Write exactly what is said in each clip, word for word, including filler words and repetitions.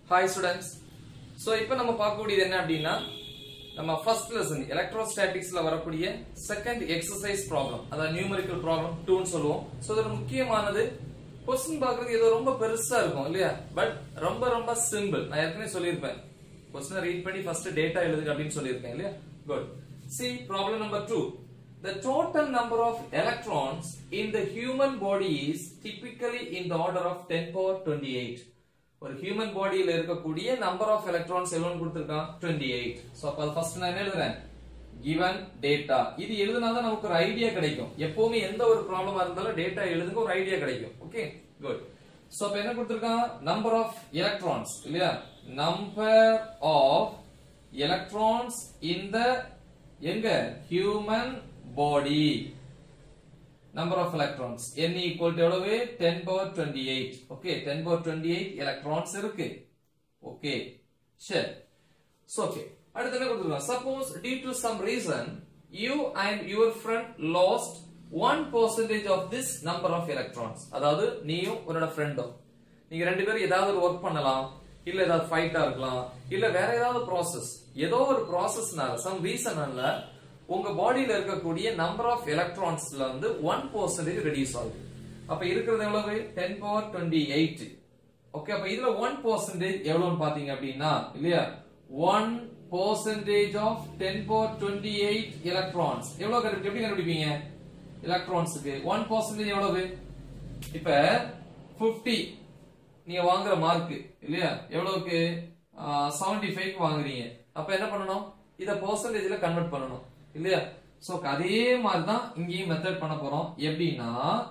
Hi students. So இப்போ நம்ம பார்க்கக்கூடியது என்ன அப்படினா நம்ம first lesson electrostatics ல வரக்கூடிய second exercise problem அத numerical problem two னு சொல்லுவோம். சோ இது முக்கியமானது क्वेश्चन பார்க்கிறது ஏதோ ரொம்ப பெருசா இருக்கும் இல்லையா பட் ரொம்ப ரொம்ப சிம்பிள். நான் ஏற்கனவே சொல்லிருப்பேன். क्वेश्चन ரீட் பண்ணி first டேட்டா எழுதுங்க அப்படினு சொல்லிருக்கேன் இல்லையா? Good. See problem number two. The total number of electrons in the human body is typically in the order of ten power twenty-eight. ஒரு human body ல இருக்கக்கூடிய number of electrons எவ்வளவுன்னு கொடுத்திருக்கான் twenty-eight. So அப்ப first நான் என்ன எழுதுறேன் given data. இது எழுதுனாதான் நமக்கு ஒரு ஐடியா கிடைக்கும். எப்பவுமே எந்த ஒரு ப்ராப்ளமா இருந்தாலும் டேட்டா எழுதுங்க ஒரு ஐடியா கிடைக்கும். Okay good. சோ அப்ப என்ன கொடுத்திருக்கான் number of electrons இல்லையா number of electrons in the எங்க human body number of electrons n equal to எவ்வளவு ten power twenty-eight. okay ten power twenty-eight electrons இருக்கு. okay sure. so okay அடுத்து என்ன கொடுத்திருக்காங்க suppose due to some reason you and your friend lost one percentage of this number of electrons. அதாவது நீயும் உன்னோட ஃப்ரெண்டும் நீங்க ரெண்டு பேரும் ஏதாவது ஒரு வர்க் பண்ணலாம் இல்ல ஏதாவது ஃபைட்டா இருக்கலாம் இல்ல வேற ஏதாவது process ஏதோ ஒரு processனால some reasonனால உங்க பாடியில இருக்கக்கூடிய நம்பர் ஆஃப் எலக்ட்ரான்ஸ்ல வந்து one percent ரெடியூஸ் ஆகுது. அப்ப இருக்கிறது எவ்வளவு ten power twenty-eight. ஓகே அப்ப இதுல one percent எவ்வளவுன்னு பாத்தீங்க அப்படினா இல்லையா one percentage of ten power twenty-eight electrons எவ்வளவு கரெக்ட் எப்படி கண்டுபிடிப்பீங்க எலக்ட்ரான்ஸ்க்கு one percent எவ்வளவு இப்ப fifty நீங்க வாங்குற மார்க் இல்லையா எவ்வளவுக்கு seventy-five க்கு வாங்குறீங்க அப்ப என்ன பண்ணனும் இத பெர்சன்டேஜ்ல கன்வர்ட் பண்ணனும் இல்லையா சோ அதே மாதிரி தான் இங்கேயும் மெத்தட் பண்ண போறோம் எப்படின்னா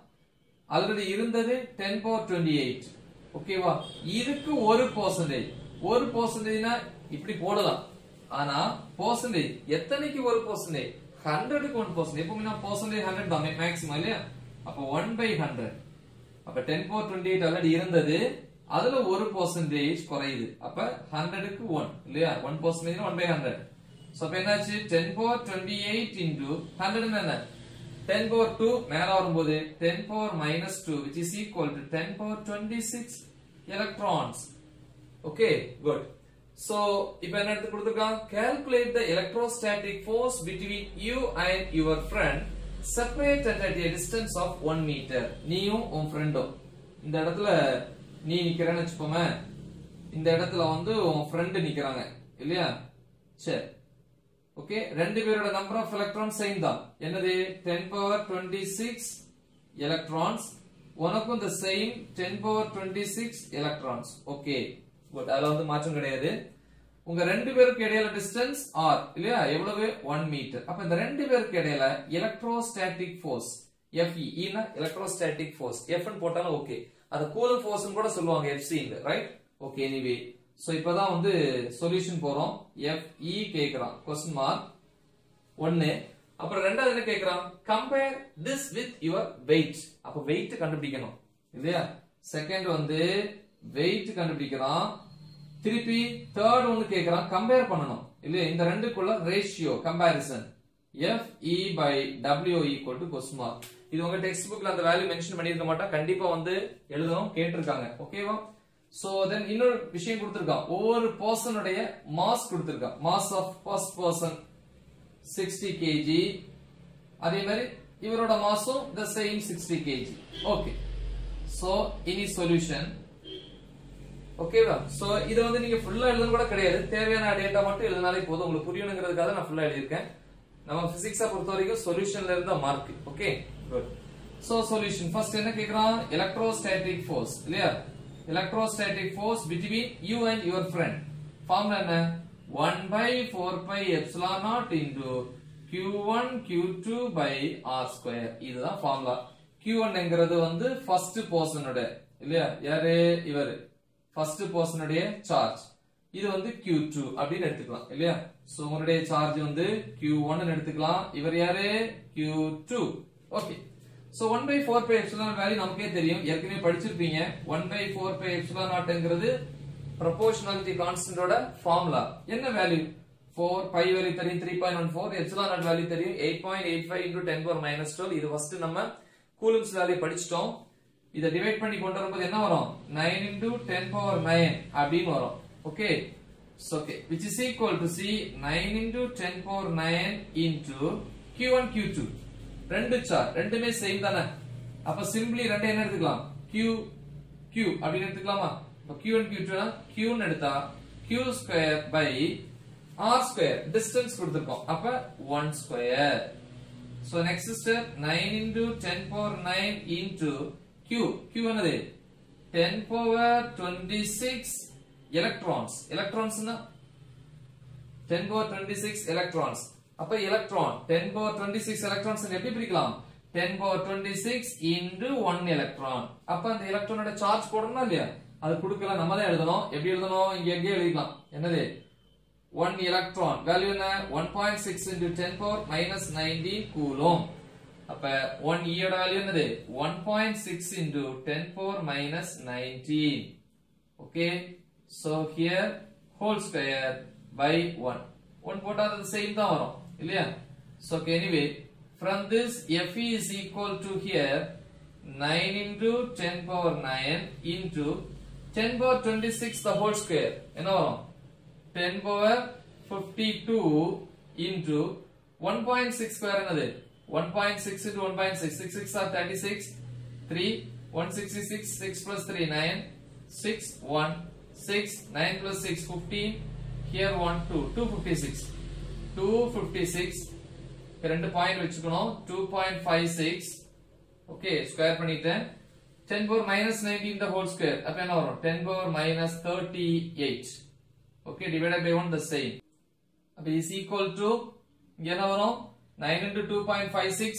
ஆல்ரெடி இருந்தது ten power twenty-eight ஓகேவா இதுக்கு ஒரு percentage ஒரு percentageனா இப்படி போடலாம் ஆனா percentage எத்தனைக்கு ஒரு percentage one hundred க்கு one percent எப்பவுமே நான் percentage one hundred தான் மேக்ஸிமம் இல்லையா அப்ப one by one hundred அப்ப ten power twenty-eight ஆல்ரெடி இருந்தது அதுல ஒரு percentage குறையுது அப்ப one hundred க்கு one இல்லையா one percent one by one hundred so அப்ப என்னாச்சு ten power twenty-eight into one hundred என்ன ten power two மேல வரும்போது ten power minus two which is equal to ten power twenty-six electrons. okay good. so இப்ப என்ன எடுத்து கொடுத்திருக்கான் calculate the electrostatic force between you and your friend separated at a distance of one meter. நீயும் உன் ஃப்ரெண்டும் இந்த இடத்துல நீ நிக்கிறேன்னு வெச்சுப்போமே இந்த இடத்துல வந்து உன் ஃப்ரெண்ட் நிக்கறாங்க இல்லையா சரி ஓகே ரெண்டு பேரோட நம்பர் ஆஃப் எலக்ட்ரான்ஸ் சேம் தான் என்னது ten power twenty-six electrons உனக்கும் the same ten power twenty-six electrons. Okay good அதல வந்து மாற்றம் கிடையாது உங்க ரெண்டு பேருக்கு இடையில டிஸ்டன்ஸ் r இல்லையா எவ்வளவு one மீட்டர் அப்ப இந்த ரெண்டு பேருக்கு இடையில எலக்ட்ரோஸ்டாட்டிக் ஃபோர்ஸ் Fe னா எலக்ட்ரோஸ்டாட்டிக் ஃபோர்ஸ் F ன்னு போட்டாலும் ஓகே அது கூலம்ப் ஃபோர்ஸ் னு கூட சொல்லுவாங்க Fc ன்னு ரைட் ஓகே எனிவே சோ இப்போதான் வந்து சொல்யூஷன் போறோம் Fe கேக்குறான் क्वेश्चन மார்க் one அப்புறம் ரெண்டாவது என்ன கேக்குறான் compare this with your weight அப்ப weight கண்டுபிடிக்கணும் இல்லையா செகண்ட் வந்து weight கண்டுபிடிக்கிறான் திருப்பி தேர்ட் ஒன்னு கேக்குறான் கம்பேர் பண்ணனும் இல்லையா இந்த ரெண்டுக்குள்ள ratio comparison Fe by W equal to question mark இது உங்க டெக்ஸ்ட் புக்ல அந்த வேல்யூ மென்ஷன் பண்ணிருக்க மாட்டா கண்டிப்பா வந்து எழுதணும் கேட்டிருக்காங்க ஓகேவா சோ தென் இன்னொரு விஷயம் கொடுத்திருக்கான் ஒவ்வொரு பர்சன் உடைய மாஸ் கொடுத்திருக்கான் mass of first person sixty kilograms அதே மாதிரி இவரோட மாஸும் the same sixty kilograms okay so இனி சொல்யூஷன் ஓகேவா சோ இத வந்து நீங்க ஃபுல்லா எழுதணும் கூட கிடையாது தேவையான டேட்டா மட்டும் எழுதினாலே போதும் உங்களுக்கு புரியணும்ங்கிறதுக்காக நான் ஃபுல்லா எழுதி இருக்கேன் நம்ம பிசிக்ஸா பொறுத்த வரைக்கும் சொல்யூஷன்ல இருந்தா mark okay good so solution first என்ன கேக்குறான் எலக்ட்ரோஸ்டாட்டிக் ஃபோர்ஸ் இல்லையா electrostatic force between you and your friend formula என்ன one by four pi epsilon naught into q one q two by r square இதுதான் formula q one என்கிறது வந்து first person உடைய இல்லையா யாரு இவர் first person உடைய சார்ஜ் இது வந்து q two அப்படினு எடுத்துக்கலாம் இல்லையா சோ உங்களுடைய சார்ஜ் வந்து q one ன்னு எடுத்துக்கலாம் இவர் யாரு q two okay So one by four pi epsilon value நமக்கே தெரியும் ஏற்கனவே படிச்சிருப்பீங்க one by four pi epsilon naught என்கிறது proportionality constant ஓட ஃபார்முலா என்ன வேல்யூ four pi வேல்யூ தெரியும் three point one four epsilon naught value தெரியும் eight point eight five into ten power minus twelve இது ஃபர்ஸ்ட் நம்ம கூலம்ஸ் வேல்யூ படிச்சிட்டோம் இத divide பண்ணி கொண்டு வரும்போது என்ன வரும் nine into ten power nine அப்படினு வரும் okay so okay which is equal to see nine into ten power nine into q one q two ரெண்டு சார்ஜ் ரெண்டுமே சேம் தானே அப்ப சிம்பிளி ரெண்டு என்ன எடுத்துக்கலாம் q q அப்படி எடுத்துக்கலாமா அப்ப q one q two னா q ன்னு எடுத்தா q square by r square distance கொடுத்திருக்கோம் அப்ப one square so next step nine into ten power nine into q q என்னது ten power twenty-six electrons electrons னா ten power twenty-six electrons அப்ப electron ten power twenty-six electrons எப்படி பிரிக்கலாம் ten power twenty-six into one electron அப்ப அந்த எலக்ட்ரானோட charge போடணுமா இல்லையா அது கொடுக்கல நம்ம தான் எழுதணும் எப்படி எழுதணும் இங்க எங்க எழுதிக்கலாம் என்னது one electron value என்ன one point six into ten power minus nineteen coulomb அப்ப one e ஓட வேல்யூ என்னது one point six into ten power minus nineteen okay so here whole square by one one போட்டா அது same தான் வரும் இல்லையா so okay anyway from this fe is equal to here nine into ten power nine into ten power twenty-six the whole square என்ன வரும் ten power fifty-two into one point six square என்னது one point six into one point six six six are thirty-six three one sixty-six six plus three nine six one six nine plus six fifteen here one two two fifty-six two fifty-six ரெண்டு point வெச்சுக்கணும் two point five six okay square பண்ணிட்டேன் ten power minus nineteen the whole square அப்ப என்ன வரும் ten power minus thirty-eight okay divided by one the same அப்ப is equal to இங்க என்ன வரும் nine into two point five six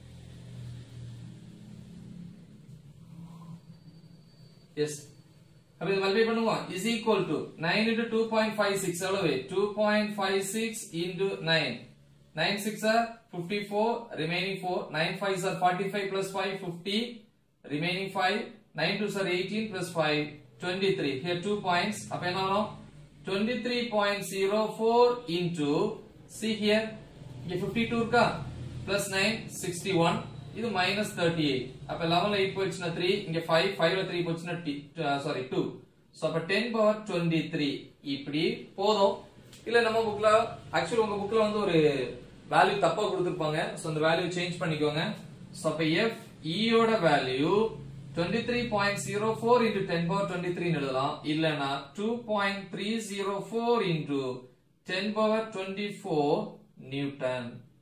yes அப்ப இது மல்டிப்ளை பண்ணுவோம் is equal to nine into two point five six எவ்வளவு two point five six into nine nine six are fifty-four remaining four nine five are forty-five plus five fifty remaining five nine twos are eighteen plus five twenty-three here two points அப்ப என்ன வரும் twenty-three point zero four into see here இங்க fifty-two இருக்கா plus nine sixty-one இது minus thirty-eight அப்ப eleven ல eight போச்சுனா three இங்க five five ல three போச்சுனா sorry two so அப்ப ten power twenty-three இப்படி போதும் இல்ல நம்ம புக்ல एक्चुअली உங்க புக்ல வந்து ஒரு வேல்யூ தப்பா கொடுத்திருப்பாங்க சோ அந்த வேல்யூ சேஞ்ச் பண்ணிக்கோங்க சோ அப்ப f e ஓட value twenty-three point zero four into ten power twenty-three ன்னு எழுதலாம் இல்லனா two point three zero four into ten power twenty-four Newton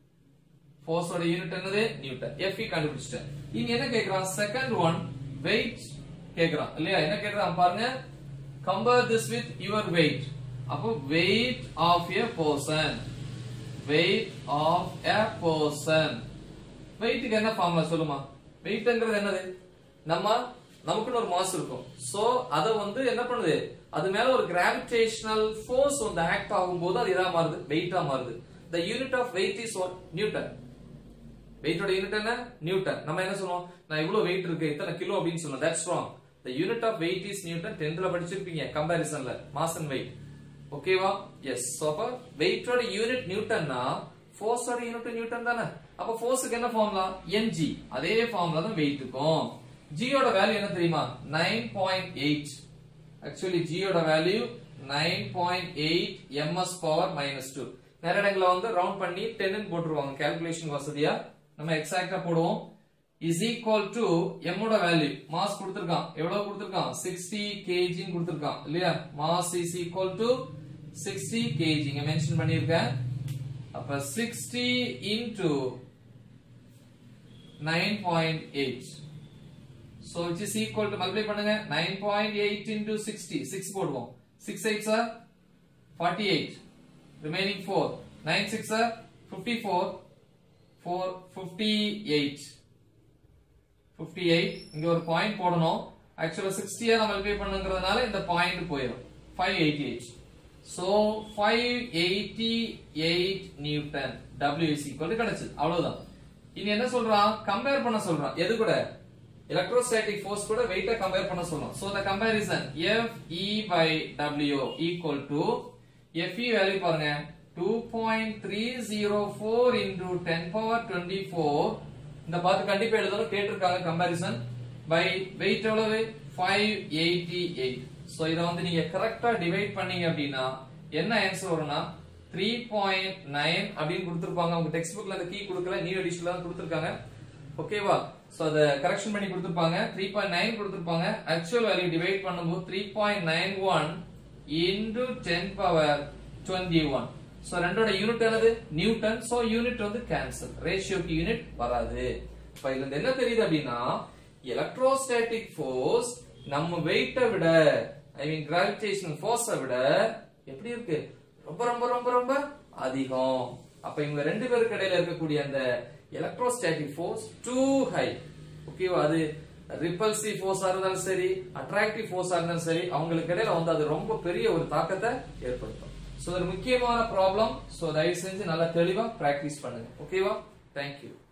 force oda unit என்னது Newton Fe கண்டுபிடிச்சிட்டேன் இங்க என்ன கேக்குறான் second one weight கேக்குறான் இல்லையா என்ன கேக்குறான் பாருங்க compare this with your weight அப்போ weight of a person weight of a person weight க்கு என்ன ஃபார்முலா சொல்லுமா weightங்கிறது என்னது நம்ம நமக்கு ஒரு மாஸ் இருக்கும் சோ அத வந்து என்ன பண்ணுது அது மேல ஒரு gravitational force வந்து ஆக்ட் ஆகும்போது அது இதா மாறுது வெயிட்டா மாறுது the unit of weight is what newton weight ஓட யூனிட் என்ன நியூட்டன் நம்ம என்ன சொல்றோம் நான் இவ்ளோ வெயிட் இருக்கு இத்தனை கிலோ அப்படினு சொல்றோம் that's wrong the unit of weight is newton tenth ல படிச்சிருப்பீங்க கம்பேரிசன்ல மாஸ் அண்ட் weight ஓகேவா எஸ் சோ அப்ப weight ஓட யூனிட் நியூட்டன்னா force ஓட யூனிட் நியூட்டன் தானே அப்ப forceக்கு என்ன ஃபார்முலா mg அதே ஃபார்முலா தான் வெயிட்க்கும் g ஓட வேல்யூ என்ன தெரியுமா nine point eight actually g ஓட value nine point eight ms power minus two நிறைய இடங்கள்ல வந்து ரவுண்ட் பண்ணி ten ன்னு போட்டுருவாங்க கால்குலேஷன் வசதியா நம்ம எக்ஸாக்ட்டா போடுவோம் is equal to m ஓட வேல்யூ மாஸ் கொடுத்திருக்கான் எவ்வளவு கொடுத்திருக்கான் sixty kg ன்னு கொடுத்திருக்கான் இல்லையா mass is equal to sixty kg இங்க மென்ஷன் பண்ணிருக்கேன் அப்ப sixty into nine point eight so which is equal to multiply பண்ணுங்க nine point eight into sixty six போடுவோம் six eights are forty-eight remaining four nine six are fifty-four four fifty-eight fifty-eight இங்க ஒரு point போடணும் actually sixty ஆ multiply பண்ணுங்கிறதுனால இந்த point போயிடும் five eighty-eight so five eighty-eight newton W is equal to கிடைச்சது அவ்வளவுதான் இனி என்ன சொல்றான் கம்பேர் பண்ண சொல்றான் எது கூட electrostatic force கூட weight கம்பேர் பண்ண சொல்றோம் so the comparison F E by W equal to Fe value பாருங்க two point three zero four into ten power twenty-four இந்த பாத்து கண்டிப்பா எழுதணும் கேட்டிருக்காங்க கம்பேரிசன் by weight எவ்வளவு five eighty-eight. சோ இத வந்து நீங்க கரெக்ட்டா டிவைட் பண்ணீங்க அப்படினா என்ன ஆன்சர் வரும்னா three point nine அப்படினு கொடுத்திருப்பாங்க. உங்க டெக்ஸ்ட் புக்ல அந்த கீ கொடுக்கல, நியூ எடிஷன்ல தான் கொடுத்திருக்காங்க. ஓகேவா? சோ அத கரெக்ஷன் பண்ணி கொடுத்திருப்பாங்க. three point nine கொடுத்திருப்பாங்க. ஆக்சுவல் வேல்யூ டிவைட் பண்ணும்போது three point nine one into ten power twenty-one. So ரெண்டோட யூனிட் என்னது நியூட்டன். சோ யூனிட் வந்து கேன்சல், ரேஷியோக்கு யூனிட் வராது. இப்ப இதுல இருந்து என்ன தெரியுது அப்படினா எலக்ட்ரோஸ்டாட்டிக் ஃபோர்ஸ் நம்ம வெயிட்ட விட ஐ மீன் கிராவிடேஷனல் ஃபோர்ஸை விட எப்படி இருக்கு ரொம்ப ரொம்ப ரொம்ப ரொம்ப அதிகம். அப்ப இவங்க ரெண்டு பேருக்கு இடையில இருக்கக்கூடிய அந்த எலக்ட்ரோஸ்டாட்டிக் ஃபோர்ஸ் டூ ஹை. ஓகேவா? அது ரிப்பல்சிவ் ஃபோர்ஸா இருந்தாலும் சரி, அட்ராக்டிவ் ஃபோர்ஸா இருந்தாலும் சரி, அவங்களுக்கு இடையில வந்து அது ரொம்ப பெரிய ஒரு தாக்கத்தை ஏற்படுத்தும். சோ ஒரு முக்கியமான ப்ராப்ளம். சோ தயவு செஞ்சு நல்லா தெளிவா பிராக்டிஸ் பண்ணுங்க. ஓகேவா? தேங்க்யூ.